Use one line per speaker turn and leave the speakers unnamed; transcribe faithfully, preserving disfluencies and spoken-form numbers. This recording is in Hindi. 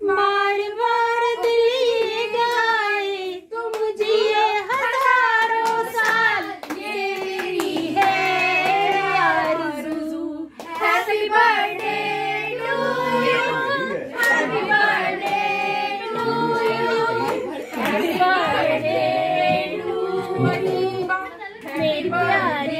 बार बार दिल ये गाए तुम जिए हजारों साल, ये मेरी है आरज़ू। Happy birthday to you, happy birthday to you, happy birthday to you मेरी प्यारे